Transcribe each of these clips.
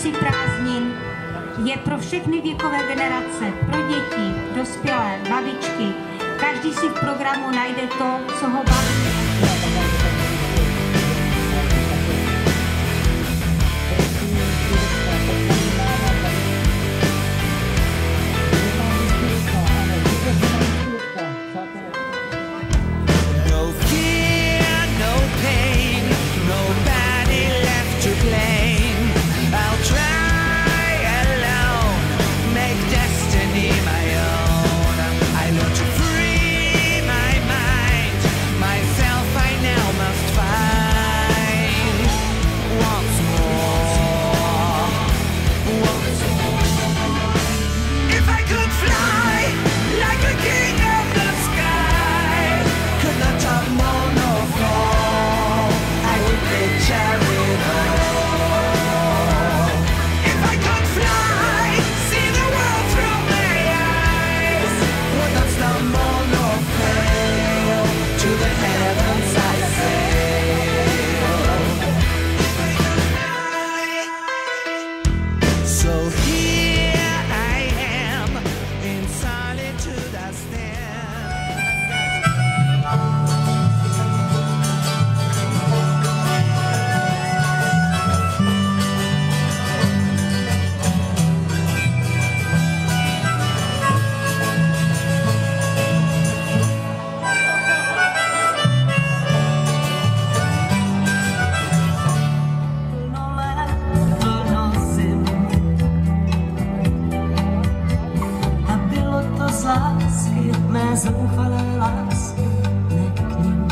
konci prázdnin je pro všechny věkové generace, pro děti, dospělé, babičky. Každý si v programu najde to, co ho baví. Zoufalé lásky, ne k nim.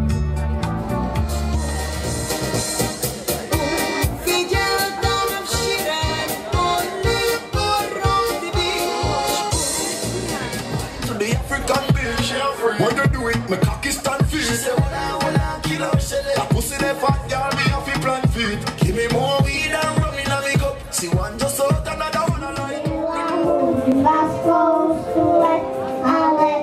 Viděl tam v širém poli porodví. To the African bitch, when you do it, my cocky stand fit. She say, wanna kill her, that pussy the fat girl, me have to plan fit. Give me more weed and rum in a big up. See one just out, another one alive. Was postule, ale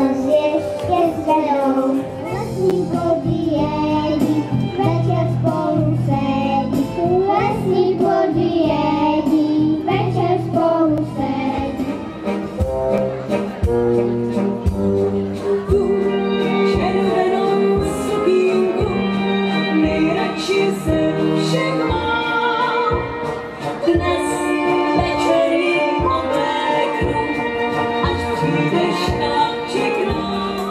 lesní podjedí, večer spolu sedí. Lesní podjedí, večer spolu sedí. Tu červenou sukínku nejradši ze všech mám. Dnes večer ji obléknu, až přijdeš a čeknu.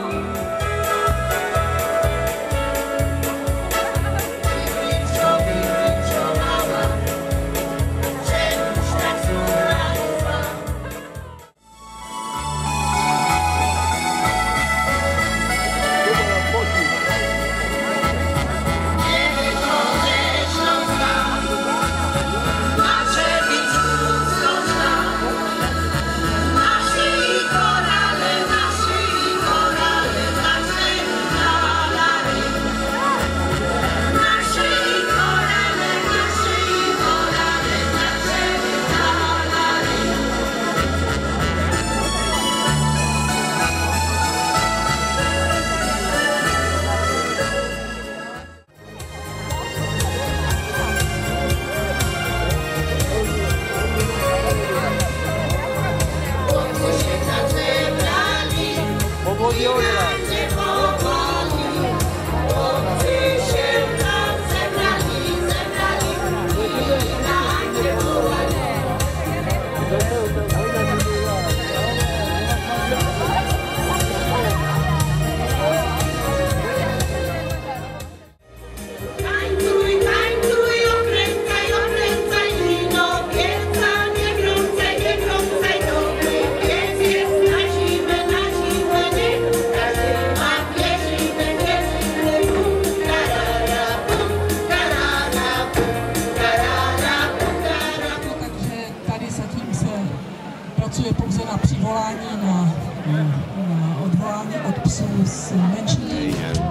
Pracuje pouze na přivolání, na odvolání od psů z menší.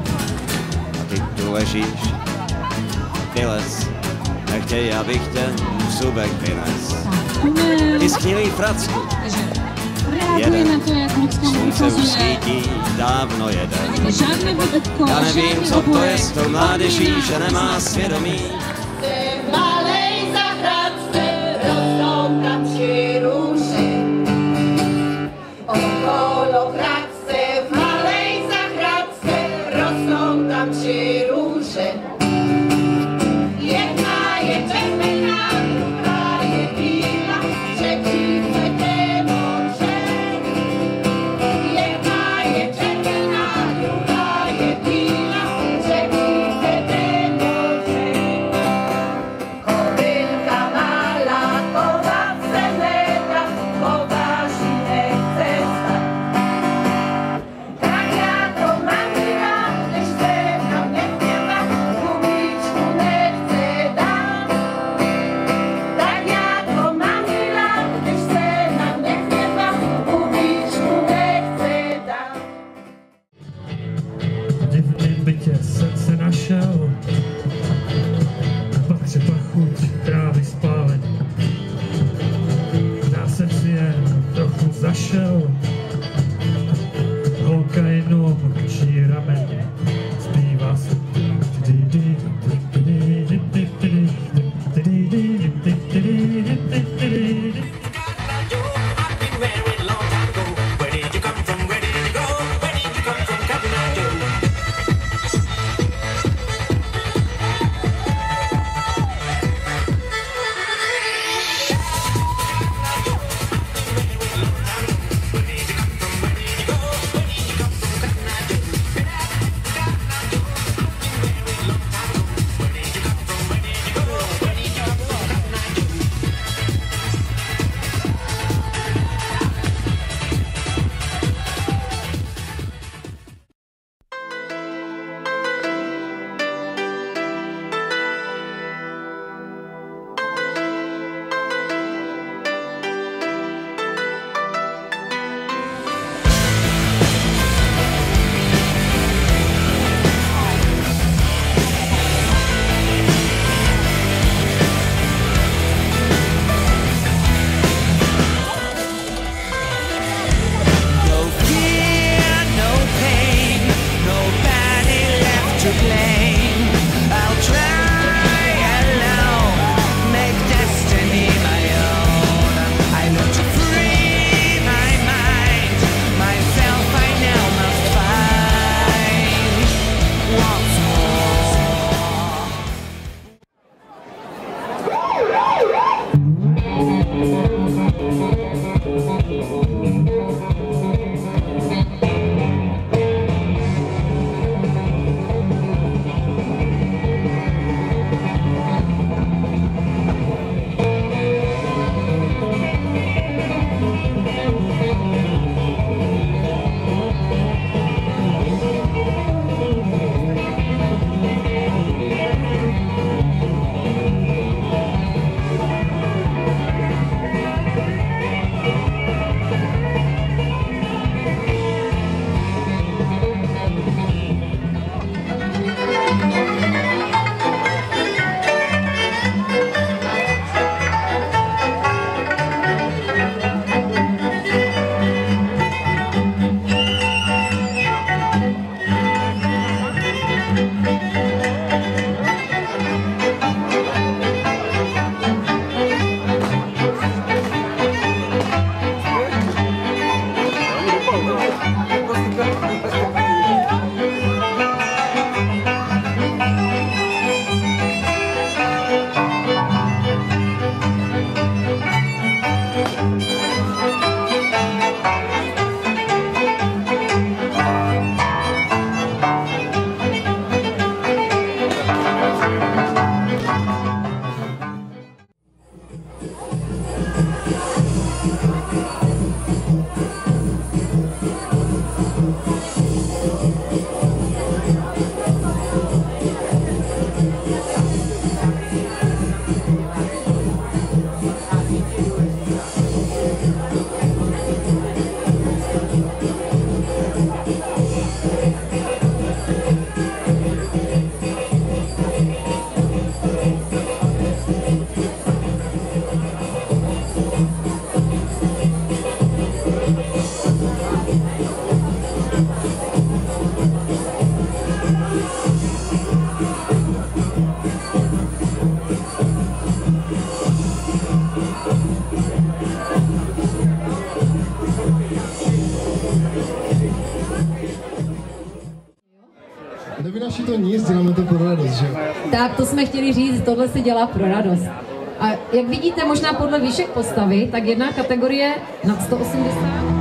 A ty tu ležíš, vylez, nechtěj, abych ten subek vylez. Ty sknilý fracku, jeden, slunce už svítí, dávno jeden. Já nevím, co to je s tou mládeží, že nemá svědomí. Malej zahrad, tam 3 růže. Jedna je červená, druhá je bílá, třetí kvete modře. Jedna je červená, druhá je bílá, třetí kvete modře. Chovinka malá, chovat se nedá, chováš ji nechce stát. Tak já to mám rád, když se na mě hněvá, gumičku nechce dát. Tak já to mám rád, když se na mě hněvá, gumičku nechce dát. V divném bytě jsem se našel, pak třeba chuť trávy spálení. Já jsem si jen trochu zašel, holka jenom kčí rameny, zpívá se. Kdyby naši to nic, děláme to pro radost, že? Tak to jsme chtěli říct, tohle se dělá pro radost. A jak vidíte, možná podle výšek postavy, tak jedna kategorie nad 180.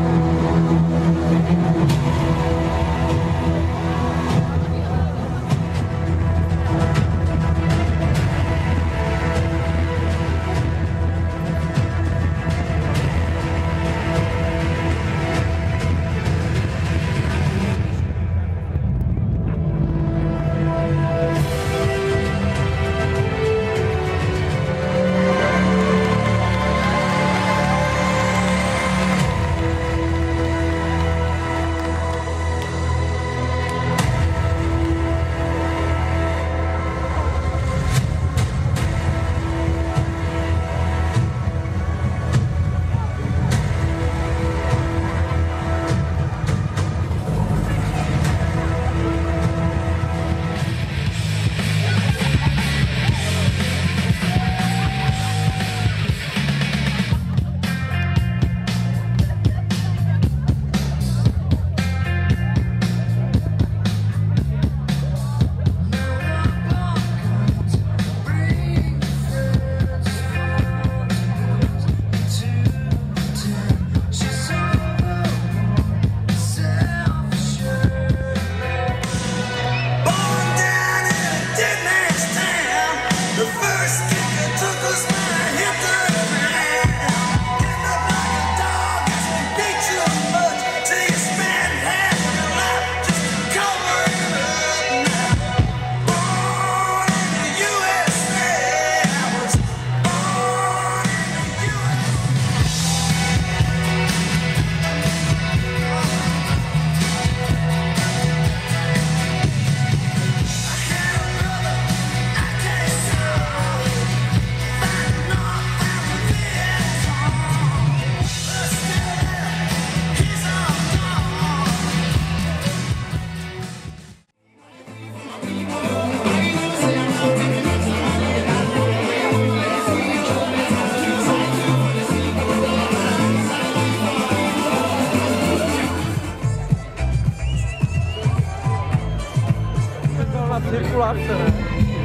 cirkulace, ne?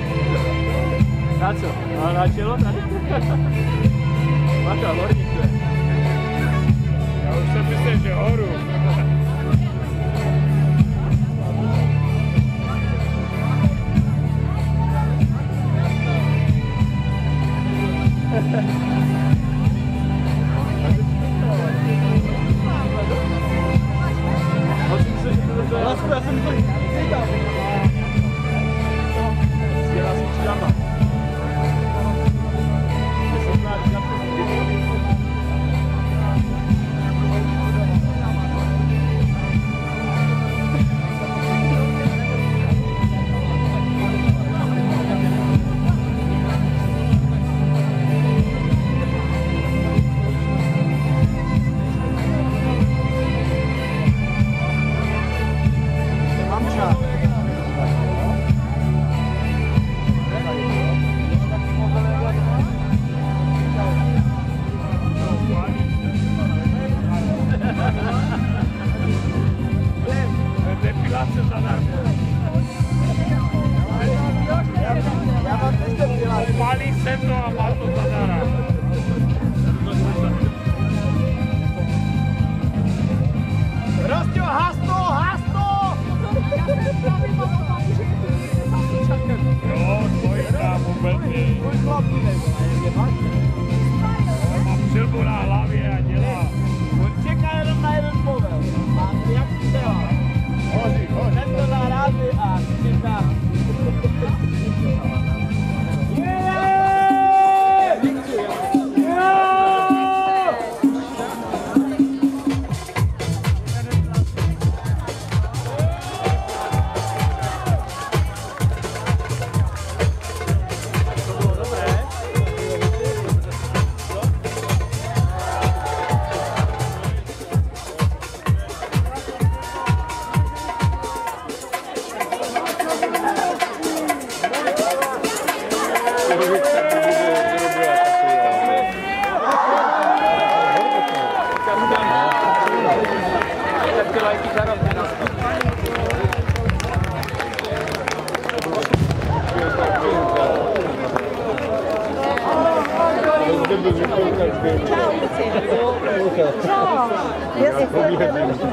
Na co? A na čelo tady? Maka, horníku. Já už jsem myslel, že horu. Já jsem to říkal. Dělá si čáma. Pálí se to a má to zadara. Rostio, hasto, hasto! Jo, tvoj kámo, velký. Mám přilbu na hlavě a dělá. On čeká jenom na jeden povel. A jak to dělá? Hoří, hned to narazí a čeká. Čau. Čau.